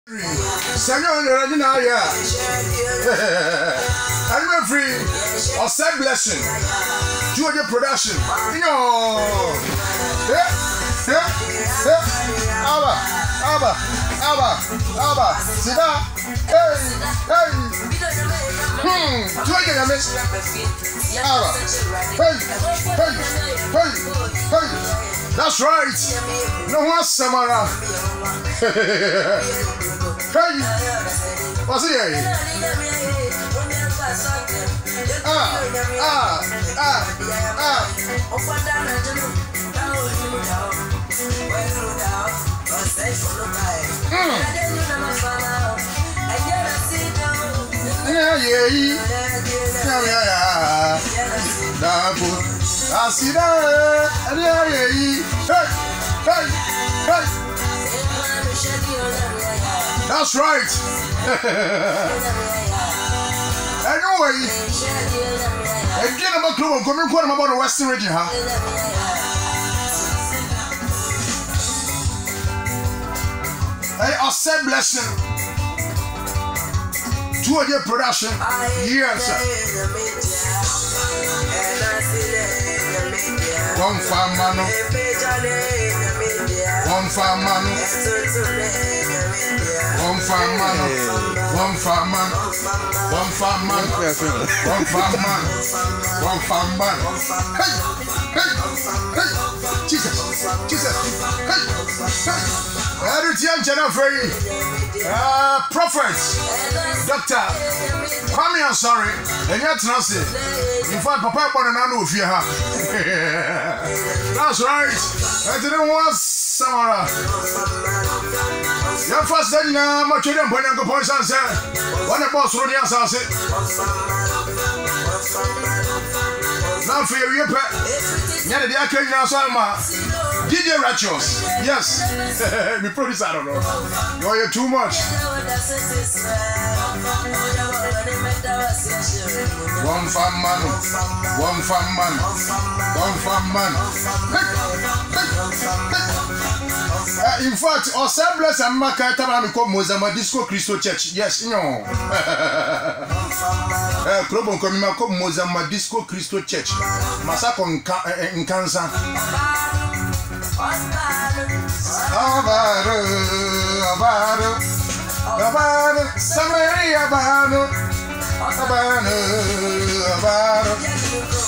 Senor, you're not here. I'm free. Osei blessing. Georgia production. Abba. Sida. Hey. Georgia, I miss. Abba. Hey. That's right. No one Samara. Hey. What's it? That's right. Anyway, again about Club coming about the Western region, huh? Hey, Osei blessing. Georgia production. Yes, sir. One farm man. Hey. Jesus. Hey. Prophet, doctor, I'm sorry, and yet Nancy. In fact, Papa born and know if you have. That's right. I didn't want Samara. Your first day now, much of them when I go points and say, what about Rudy and Sassy? Now for your pet, yeah, the Akan Salma. DJ Rachos, yes, we produce, I don't know. You're too much. One farm man. In fact, Osei bless and Makata become Mozambique Disco Christo Church. Yes, no. Club coming come Mozambique Disco Christo Church. Massacre in Kansas. Abaro, Samaria, Abaro.